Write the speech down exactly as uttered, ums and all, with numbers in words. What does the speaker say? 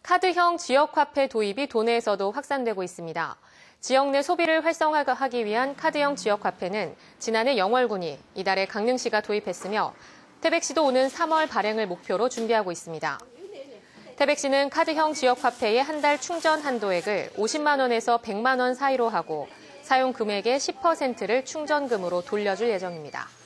카드형 지역화폐 도입이 도내에서도 확산되고 있습니다. 지역 내 소비를 활성화하기 위한 카드형 지역화폐는 지난해 영월군이, 이달에 강릉시가 도입했으며 태백시도 오는 삼월 발행을 목표로 준비하고 있습니다. 태백시는 카드형 지역화폐의 한 달 충전 한도액을 오십만 원에서 백만 원 사이로 하고 사용 금액의 십 퍼센트를 충전금으로 돌려줄 예정입니다.